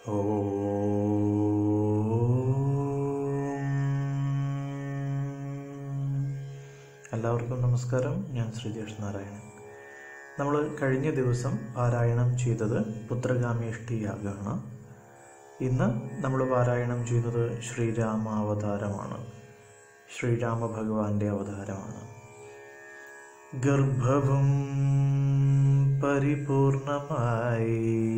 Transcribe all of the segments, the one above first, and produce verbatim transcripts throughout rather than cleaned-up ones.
എല്ലാവർക്കും നമസ്കാരം. ഞാൻ ശ്രീജേഷ് നാരായണൻ. നമ്മൾ കഴിഞ്ഞ ദിവസം പാരായണം ചെയ്തത് പുത്രകാമേഷ്ടി യാഗമാണ്. ഇന്ന് നമ്മൾ പാരായണം ചെയ്യുന്നത് ശ്രീരാമാവതാരമാണ്. ശ്രീരാമ ഭഗവാന്റെ അവതാരമാണ്. ഗർഭവും പരിപൂർണമായി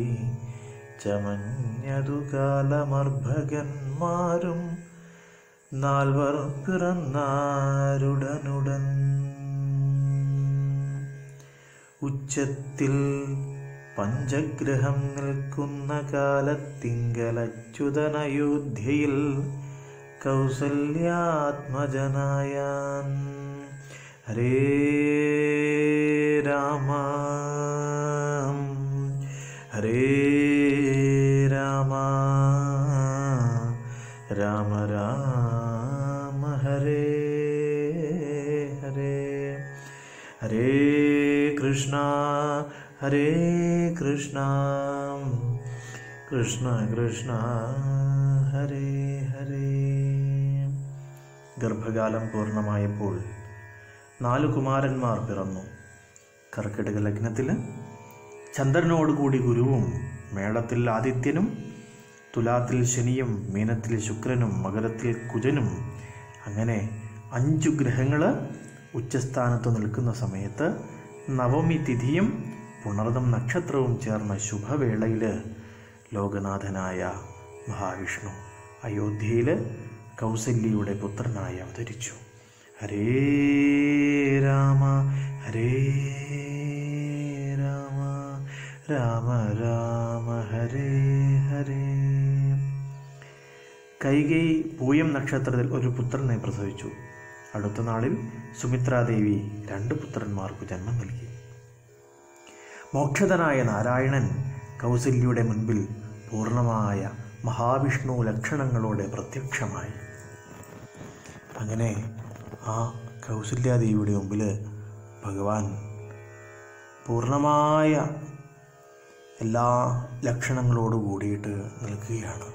ചമഞ്ഞതു കാലമർഭകന്മാരും നാൽവർ പിറന്നാരുടനുടൻ ഉച്ചത്തിൽ പഞ്ചഗ്രഹം നിൽക്കുന്ന കാലത്തിങ്കലച്യുതനയോധ്യയിൽ കൗസല്യാത്മജനായാൻ. ഹരേ രാമ ഹരേ രാമ രാമ രാമ ഹരേ ഹരേ. ഹരേ കൃഷ്ണ ഹരേ കൃഷ്ണ കൃഷ്ണ കൃഷ്ണ ഹരേ ഹരേ. ഗർഭകാലം പൂർണ്ണമായപ്പോൾ നാലു കുമാരന്മാർ പിറന്നു. കർക്കിടക ലഗ്നത്തിൽ ചന്ദ്രനോടുകൂടി ഗുരുവും, മേടത്തിൽ ആദിത്യനും, തുലാത്തിൽ ശനിയും, മീനത്തിൽ ശുക്രനും, മകരത്തിൽ കുജനും, അങ്ങനെ അഞ്ചു ഗ്രഹങ്ങൾ ഉച്ചസ്ഥാനത്ത് നിൽക്കുന്ന സമയത്ത് നവമി തിഥിയും പുണർദം നക്ഷത്രവും ചേർന്ന ശുഭവേളയിൽ ലോകനാഥനായ മഹാവിഷ്ണു അയോധ്യയിൽ കൗസല്യയുടെ പുത്രനായി അവതരിച്ചു. ഹരേ രാമ ഹരേ രാമ രാമ രാമ ഹരേ ഹരേ. കൈകേയി പൂയം നക്ഷത്രത്തിൽ ഒരു പുത്രനെ പ്രസവിച്ചു. അടുത്ത നാളിൽ സുമിത്രാദേവി രണ്ട് പുത്രന്മാർക്ക് ജന്മം നൽകി. മോക്ഷതനായ നാരായണൻ കൗസല്യയുടെ മുൻപിൽ പൂർണ്ണമായ മഹാവിഷ്ണു ലക്ഷണങ്ങളോടെ പ്രത്യക്ഷമായി. അങ്ങനെ ആ കൗസല്യാദേവിയുടെ മുമ്പിൽ ഭഗവാൻ പൂർണ്ണമായ എല്ലാ ലക്ഷണങ്ങളോടു കൂടിയിട്ട് നിൽക്കുകയാണ്.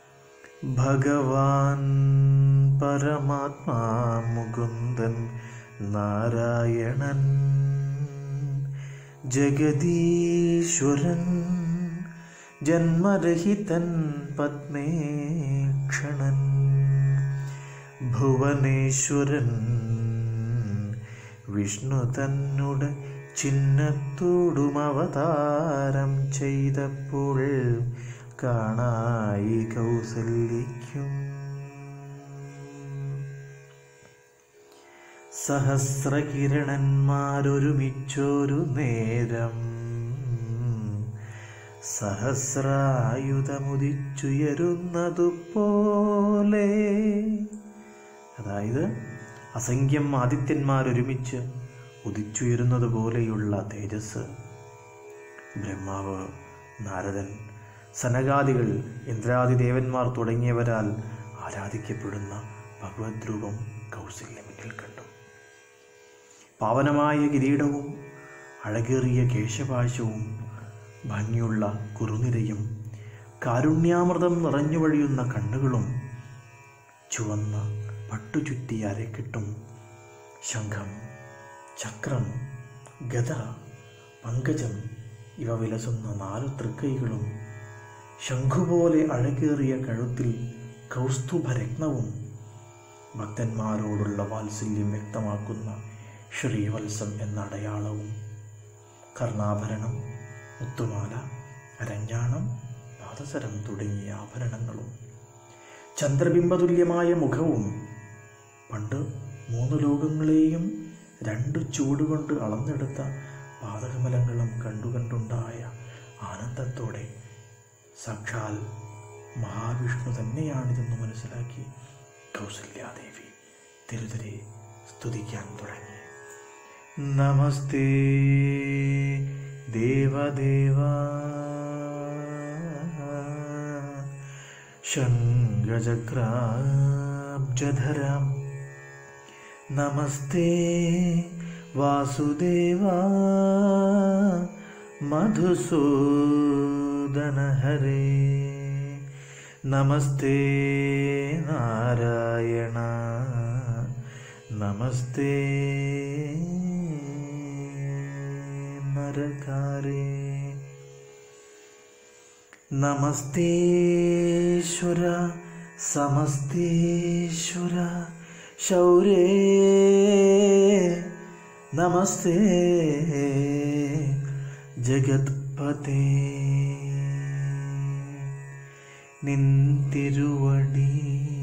ഭഗവാൻ പരമാത്മാ മുകുന്ദൻ നാരായണൻ ജഗദീശ്വരൻ ജന്മരഹിതൻ പത്മേക്ഷണൻ ഭുവനേശ്വരൻ വിഷ്ണു തന്നോട് ചിഹ്നത്തോടും അവതാരം ചെയ്തപ്പോൾ കാണായി കൗസല്യയ്ക്കും. സഹസ്രകിരണന്മാരൊരുമിച്ചൊരു നേരം സഹസ്രായുധമുദിച്ചുയരുന്നതുപോലെ. അതായത് അസംഖ്യം ആദിത്യന്മാരൊരുമിച്ച് ഉദിച്ചുയരുന്നത് പോലെയുള്ള തേജസ്. ബ്രഹ്മാവ്, നാരദൻ, സനകാദികൾ, ഇന്ദ്രാദി ദേവന്മാർ തുടങ്ങിയവരാൽ ആരാധിക്കപ്പെടുന്ന ഭഗവത് രൂപം കൗസല്യമെങ്കിൽ കണ്ടു. പാവനമായ കിരീടവും അഴകേറിയ കേശപാശവും ഭംഗിയുള്ള കുറുനിരയും കാരുണ്യാമൃതം നിറഞ്ഞു വഴിയുന്ന കണ്ണുകളും ചുവന്ന പട്ടുചുറ്റിയ അരക്കെട്ടും ശംഖം, ചക്രം, ഗദ, പങ്കജം ഇവ വിലസുന്ന നാലു തൃക്കൈകളും ശംഖുപോലെ അഴകേറിയ കഴുത്തിൽ കൗസ്തുഭരത്നവും ഭക്തന്മാരോടുള്ള വാത്സല്യം വ്യക്തമാക്കുന്ന ശ്രീവത്സം എന്ന അടയാളവും കർണാഭരണം, മുത്തുമാല, അരഞ്ഞാണം, പാദസരം തുടങ്ങിയ ആഭരണങ്ങളും ചന്ദ്രബിംബതുല്യമായ മുഖവും പണ്ട് മൂന്ന് ലോകങ്ങളെയും രണ്ട് ചൂടുകൊണ്ട് അളന്നെടുത്ത പാദകമലങ്ങളും കണ്ടുകണ്ടുണ്ടായ ആനന്ദത്തോടെ സാക്ഷാൽ മഹാവിഷ്ണു തന്നെയാണിതെന്ന് മനസ്സിലാക്കി കൗസല്യാദേവി തിരുതരെ സ്തുതിക്കാൻ തുടങ്ങി. നമസ്തേ ദേവദേവ ശംഖചക്രാബ്ജധരം നമസ്തേ വാസുദേവ മധുസൂദന ഹരേ. നമസ്തേ നാരായണ നമസ്തേ നരകാരേ നമസ്തേശ്വര സമസ്തേശ്വര ശൗരേ നമസ്തേ ജഗത്പതേ നിൻ തിരുവടി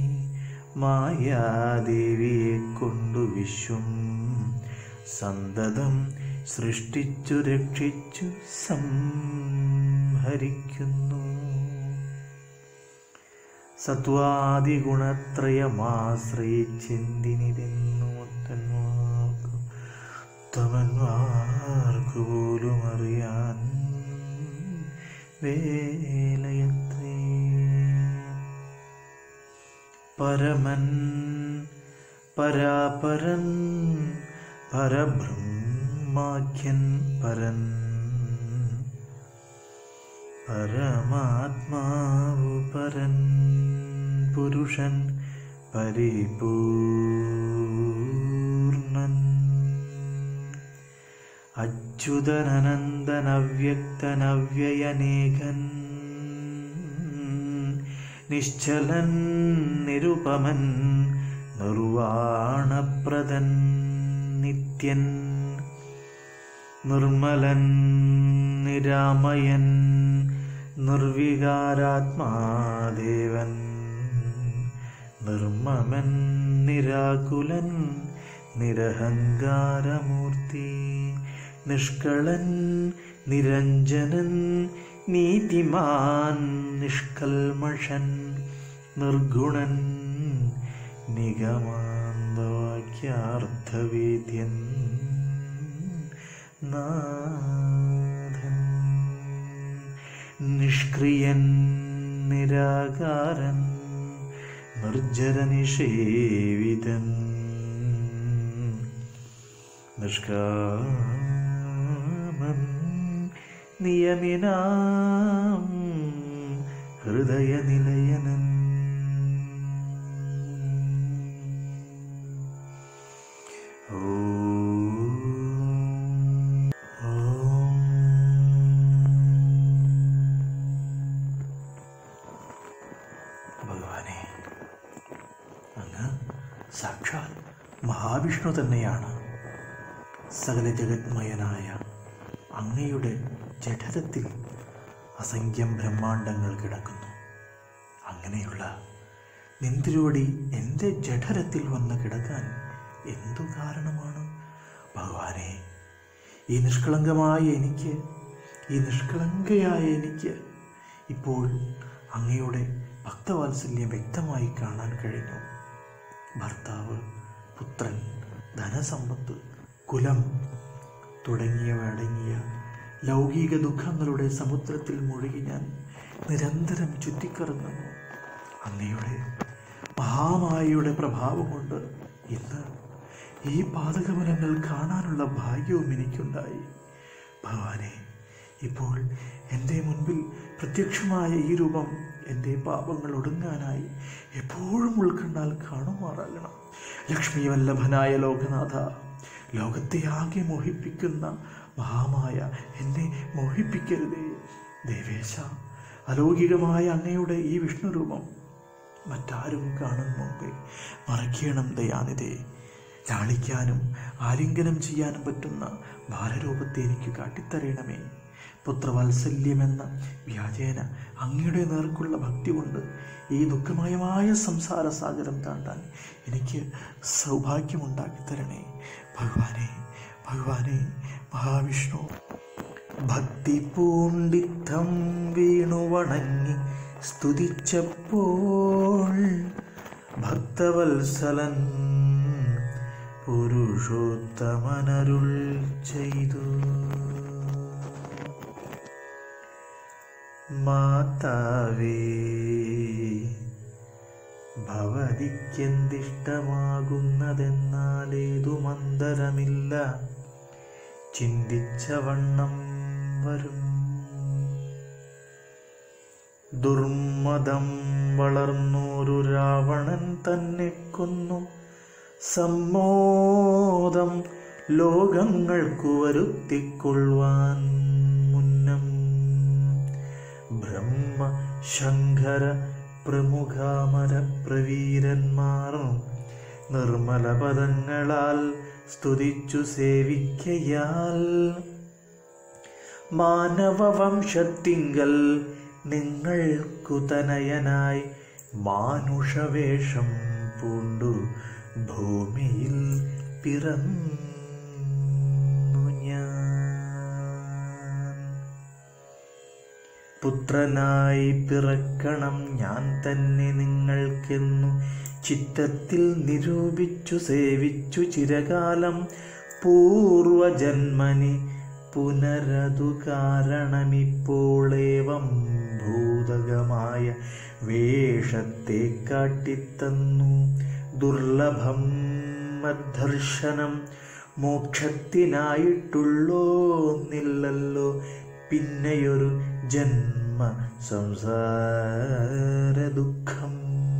മായാദേവിയെ കൊണ്ടു വിശ്വം സന്തതം സൃഷ്ടിച്ചു രക്ഷിച്ചു സംഹരിക്കുന്നു. സത്വാദിഗുണത്രയമാശ്രയിച്ചെന്തിനിതെന്നു മുത്തന്മാർക്കു തമന്മാർക്കു പോലും അറിയാൻ വേലയത്രേ. പരമൻ പരാപരൻ പരബ്രഹ്മാഖ്യൻ പരൻ പരമാത്മാവു പരൻ പുരുഷൻ പരിപൂർണൻ അച്യുതനനന്ദനവ്യക്തനവ്യയനേകൻ നിശ്ചലൻ നിരുപമൻ നിർവാണപ്രദൻ നിത്യൻ നിർമ്മലൻ നിരാമയൻ നിർവികാരാത്മാദേവൻ നിർമ്മമൻ നിരാകുലൻ നിരഹങ്കാരമൂർത്തി നിഷ്കളൻ നിരഞ്ജനൻ നീതിമാൻ നിഷ്കൽമഷൻ നിർഗുണൻ നിഗമാന്തവാക്യാർത്ഥവേദ്യൻ നാഥൻ നിഷ്ക്രിയൻ നിരാകാരൻ നിർജ്ജരനിഷേവിതൻ നിഷ്കാമൻ നിയമിനാം ഹൃദയനിലയനൻ ഭഗവാനെ, അങ്ങ് സാക്ഷാൽ മഹാവിഷ്ണു തന്നെയാണ്. സകല ജഗന്മയനായ അങ്ങയുടെ ജഠരത്തിൽ അസംഖ്യം ബ്രഹ്മാണ്ടങ്ങൾ കിടക്കുന്നു. അങ്ങനെയുള്ള നിന്തിരുവടി എൻ്റെ ജഠരത്തിൽ വന്ന് കിടക്കാൻ എന്തു കാരണമാണ് ഭഗവാനെ? ഈ നിഷ്കളങ്കമായ എനിക്ക്, ഈ നിഷ്കളങ്കയായ എനിക്ക് ഇപ്പോൾ അങ്ങയുടെ ഭക്തവാത്സല്യം വ്യക്തമായി കാണാൻ കഴിഞ്ഞു. ഭർത്താവ്, പുത്രൻ, ധനസമ്പത്ത്, കുലം തുടങ്ങിയവ അടങ്ങിയ ലൗകിക ദുഃഖങ്ങളുടെ സമുദ്രത്തിൽ മുഴുകി ഞാൻ നിരന്തരം ചുറ്റിക്കറങ്ങുന്നു. അങ്ങയുടെ മഹാമായയുടെ പ്രഭാവം കൊണ്ട് ഇന്ന് ഈ പാതകവനങ്ങൾ കാണാനുള്ള ഭാഗ്യവും എനിക്കുണ്ടായി. ഭഗവാനെ, ഇപ്പോൾ എൻ്റെ മുൻപിൽ പ്രത്യക്ഷമായ ഈ രൂപം എൻ്റെ പാപങ്ങൾ ഒടുങ്ങാനായി എപ്പോഴും ഉൾക്കണ്ടാൽ കാണുമാറാകണം. ലക്ഷ്മി വല്ലഭനായ ലോകനാഥ, ലോകത്തെ ആകെ മോഹിപ്പിക്കുന്ന മഹാമായ എന്നെ മോഹിപ്പിക്കരുതേ. ദേവേശ, അലൗകികമായ അങ്ങയുടെ ഈ വിഷ്ണുരൂപം മറ്റാരും കാണും മുമ്പേ മറയ്ക്കണം ദയാനിധേ. ലാളിക്കാനും ആലിംഗനം ചെയ്യാനും പറ്റുന്ന ബാലരൂപത്തെ എനിക്ക് കാട്ടിത്തരയണമേ. പുത്രവാത്സല്യമെന്ന വ്യാജേന അങ്ങയുടെ നേർക്കുള്ള ഭക്തി കൊണ്ട് ഈ ദുഃഖമയമായ സംസാര സാഗരം താണ്ടാൻ എനിക്ക് സൗഭാഗ്യമുണ്ടാക്കിത്തരണേ. ഭഗവാനെ, ഭഗവാനെ മഹാവിഷ്ണു. ഭക്തി പൂണ്ടിത്തം വീണു വണങ്ങി സ്തുതിച്ചപ്പോൾ ഭക്തവത്സലൻ പുരുഷോത്തമനരുൾ ചെയ്തു. മാതാവേ, ഭവതിക്കെന്തിഷ്ടമാകുന്നതെന്നാലേതു മന്ദരമില്ല, ചിന്തിച്ച വണ്ണം വരും. ദുർമദം വളർന്നോരു രാവണൻ തന്നെ കൊന്നു. സമ്മോദം ലോകങ്ങൾക്കു വരുത്തിക്കൊള്ളുവാൻ മുന്നം ബ്രഹ്മ ശങ്കര പ്രമുഖാമര പ്രവീരന്മാർ നിർമ്മല പദങ്ങളാൽ സ്തുതിച്ചു സേവിക്കയാൽ മാനവവംശത്തിങ്കൽ നിങ്ങൾക്കു തനയനായി മാനുഷവേഷം പൂണ്ടു ഭൂമിയിൽ പിറന്നു ഞാൻ. പുത്രനായി പിറക്കണം ഞാൻ തന്നെ നിങ്ങൾക്കെന്നു ചിത്തത്തിൽ നിരൂപിച്ചു സേവിച്ചു ചിരകാലം പൂർവജന്മനി പുനരതു കാരണമിപ്പോളേവം ഭൂതകമായ വേഷത്തെ കാട്ടിത്തന്നു. ദുർലഭം മദ്ദർശനം മോക്ഷത്തിനായിട്ടുള്ളോന്നില്ലല്ലോ പിന്നെയൊരു ജന്മ സംസാര ദുഃഖം.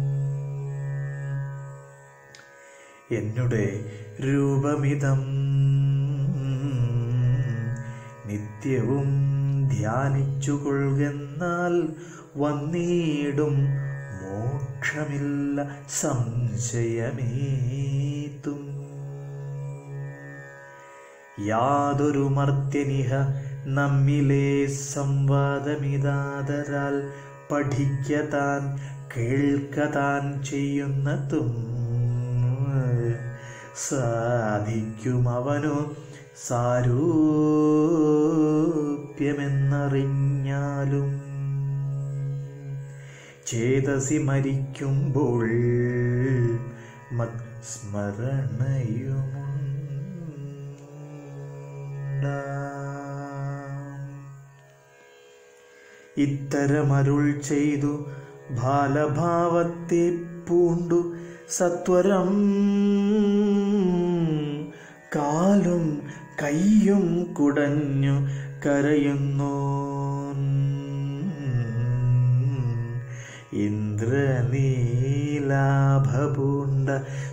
എന്നുടെ രൂപമിതം നിത്യവും ധ്യാനിച്ചു കൊള്ളുകെന്നാൽ വന്നിടും മോക്ഷമില്ല സംശയമേതും. യാതൊരു മർത്യനിഹ നമ്മിലെ സംവാദമിതാതരാൽ പഠിക്കതാൻ കേൾക്കതാൻ ചെയ്യുന്നതും സാധിക്കുമവനു സാരൂപ്യമെന്നറിഞ്ഞാലും ചേതസി മരിക്കുമ്പോൾ മത് സ്മരണയുമുണ്ടാം. ഇത്തരമരുൾ ചെയ്തു ബാലഭാവത്തെ പൂണ്ടു സത്വരം കാലും കയ്യും കുടഞ്ഞു കരയുന്നു ഇന്ദ്രനീലാഭപൂണ്ട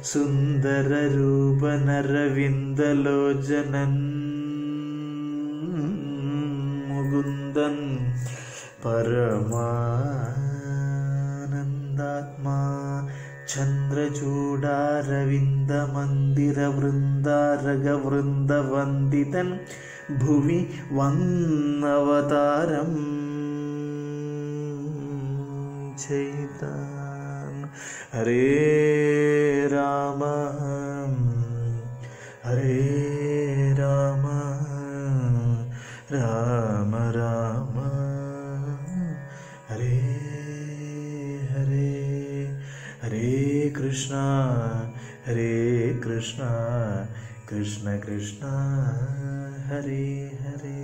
സുന്ദരരൂപനരവിന്ദലോചനൻ മുകുന്ദൻ പരമാനന്ദാത്മാ ചന്ദ്രചൂഡാരവിന്ദ മന്ദിര വൃന്ദാരക വൃന്ദവന്ദിതൻ ഭുവി വന്നവതാരം ചെയ്താൻ. ഹരേ രാമ ഹരേ രാമ രാമ രാമ ഹരേ ഹരേ ഹരേ കൃഷ്ണ ഹരേ കൃഷ്ണ കൃഷ്ണ കൃഷ്ണ ഹരേ ഹരേ.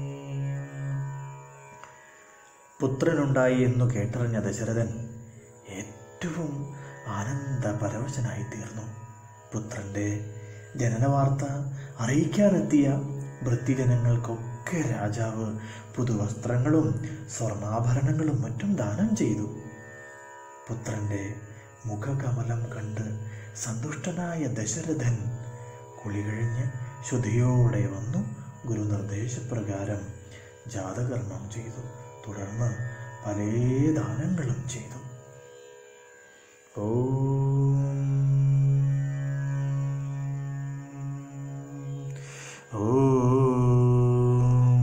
പുത്രനുണ്ടായി എന്നു കേട്ടറിഞ്ഞ ദശരഥൻ ഏറ്റവും ആനന്ദപരവശനായി തീർന്നു. പുത്രൻ്റെ ജനനവാർത്ത അറിയിക്കാനെത്തിയ ഭൃത്യജനങ്ങൾക്കൊക്കെ രാജാവ് പുതുവസ്ത്രങ്ങളും സ്വർണ്ണാഭരണങ്ങളും മറ്റും ദാനം ചെയ്തു. പുത്രൻ്റെ മുഖകമലം കണ്ട് സന്തുഷ്ടനായ ദശരഥൻ കുളി കഴിഞ്ഞ് ശുദ്ധിയോടെ വന്നു ഗുരുനിർദ്ദേശപ്രകാരം ജാതകർമ്മം ചെയ്തു. തുടർന്ന് പല ദാനങ്ങളും ചെയ്തു. ഓം ഓം.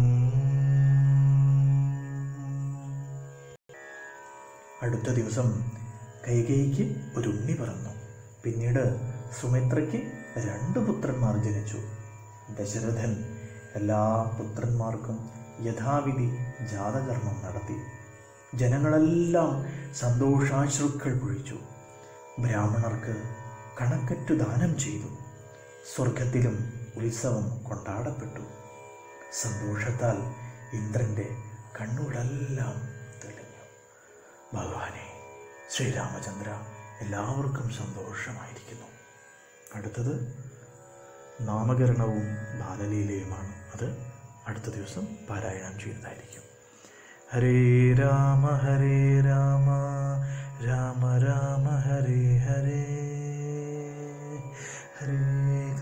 അടുത്ത ദിവസം കൈകേയിക്ക് ഒരു ഉണ്ണി പിറന്നു. പിന്നീട് സുമിത്രയ്ക്ക് രണ്ട് പുത്രന്മാർ ജനിച്ചു. ദശരഥൻ എല്ലാ പുത്രന്മാർക്കും യഥാവിധി ജാതകർമ്മം നടത്തി. ജനങ്ങളെല്ലാം സന്തോഷാശ്രുക്കൾ പൊഴിച്ചു. ബ്രാഹ്മണർക്ക് കണക്കറ്റു ദാനം ചെയ്തു. സ്വർഗത്തിലും ഉത്സവം കൊണ്ടാടപ്പെട്ടു. സന്തോഷത്താൽ ഇന്ദ്രൻ്റെ കണ്ണുകളെല്ലാം തെളിഞ്ഞു. ഭഗവാനെ ശ്രീരാമചന്ദ്ര, എല്ലാവർക്കും സന്തോഷമായിരിക്കുന്നു. അടുത്തത് നാമകരണവും ബാലലീലയുമാണ്. അത് അടുത്ത ദിവസം പാരായണം ചെയ്യുന്നതായിരിക്കും. ഹരേ രാമ ഹരേ രാമ രാമ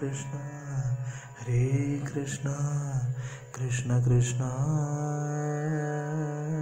കൃഷ്ണ ഹരേ കൃഷ്ണ കൃഷ്ണ കൃഷ്ണ